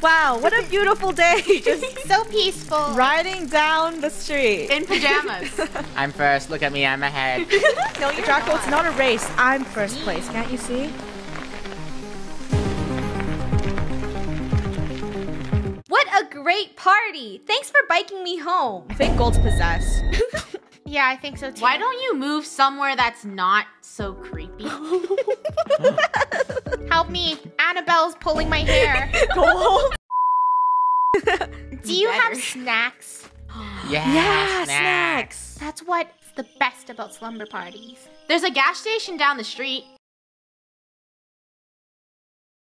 Wow, what a beautiful day. Just So peaceful. riding down the street. In pajamas. I'm first. Look at me. I'm ahead. No, Draco, it's not a race. I'm first place. Can't you see? What a great party! Thanks for biking me home. I think Gold's possessed. Yeah, I think so too. Why don't you move somewhere that's not so creepy? Help me? Annabelle's pulling my hair. Gold? Do you have Better. snacks? Yeah, snacks. That's what's the best about slumber parties. There's a gas station down the street.